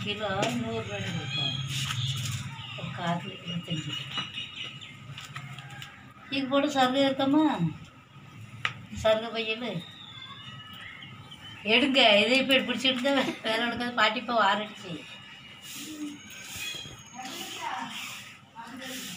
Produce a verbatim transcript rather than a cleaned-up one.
Kilo நூறுரூவாய்க்கு கொடுப்போம். ஒரு கால் இருபத்தஞ்சி இது போட்டு சருகு இருக்கம்மா. சருகு பையல் எடுங்க. இதை இப்போ பிடிச்சிட்டு தான் வேலை எடுக்காது. பாட்டி இப்போ வாரடிச்சு